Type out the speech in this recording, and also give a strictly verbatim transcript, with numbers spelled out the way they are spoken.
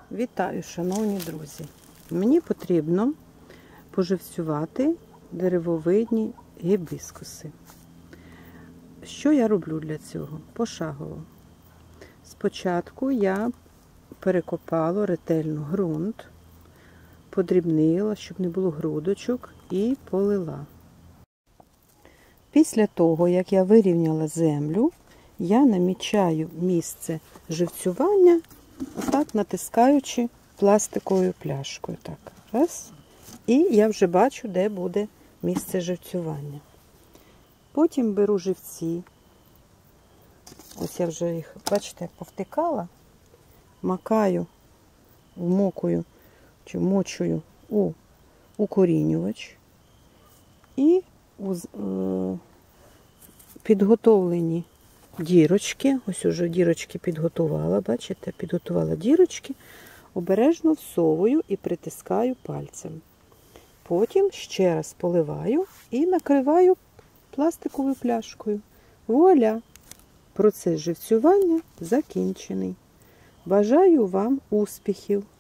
Вітаю, шановні друзі! Мені потрібно поживцювати деревовидні гібіскуси. Що я роблю для цього? Пошагово. Спочатку я перекопала ретельно ґрунт, подрібнила, щоб не було грудочок, і полила. Після того, як я вирівняла землю, я намічаю місце живцювання, отак натискаючи пластиковою пляшкою. Так, раз. І я вже бачу, де буде місце живцювання. Потім беру живці. Ось я вже їх, бачите, як повтикала. Макаю, вмокую, чи мочую у укорінювач. І у е, підготовлені дірочки, ось уже дірочки підготувала, бачите, підготувала дірочки, обережно всовую і притискаю пальцем. Потім ще раз поливаю і накриваю пластиковою пляшкою. Вуаля! Процес живцювання закінчений. Бажаю вам успіхів!